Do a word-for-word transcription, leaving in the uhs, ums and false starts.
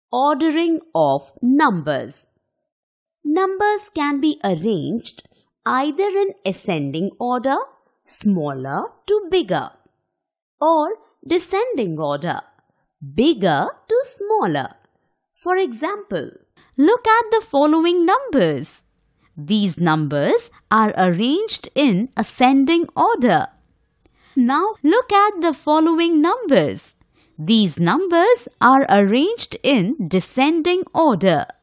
Ordering of numbers. Numbers can be arranged either in ascending order, smaller to bigger, or descending order, bigger to smaller. For example, look at the following numbers. These numbers are arranged in ascending order. Now look at the following numbers. These numbers are arranged in descending order.